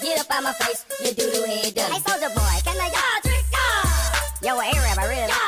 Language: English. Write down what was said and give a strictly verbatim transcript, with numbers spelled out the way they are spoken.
Get up out my face, you do-do head done. Hey, Soldier Boy, can I... Yo, A-Rap, I really like